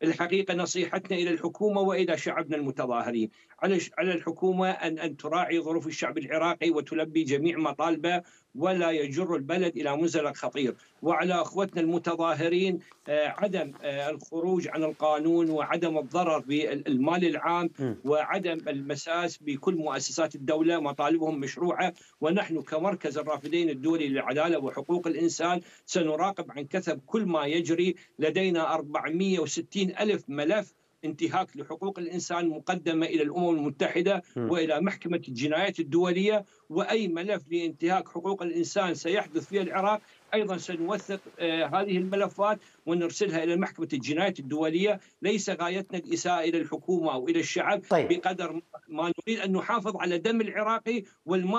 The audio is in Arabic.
الحقيقة نصيحتنا إلى الحكومة وإلى شعبنا المتظاهرين، على الحكومة أن تراعي ظروف الشعب العراقي وتلبي جميع مطالبه ولا يجر البلد إلى مزلق خطير، وعلى أخوتنا المتظاهرين عدم الخروج عن القانون وعدم الضرر بالمال العام إمم. وعدم المساس بكل مؤسسات الدولة. مطالبهم مشروعة، ونحن كمركز الرافدين الدولي للعدالة وحقوق الإنسان سنراقب عن كثب كل ما يجري. لدينا 460 ألف ملف انتهاك لحقوق الإنسان مقدمة إلى الأمم المتحدة إمم. وإلى محكمة الجنايات الدولية، وأي ملف لانتهاك حقوق الإنسان سيحدث في العراق أيضا سنوثق هذه الملفات ونرسلها إلى محكمة الجنايات الدولية. ليس غايتنا الإساءة إلى الحكومة أو إلى الشعب طيب. بقدر ما نريد أن نحافظ على دم العراقي والمال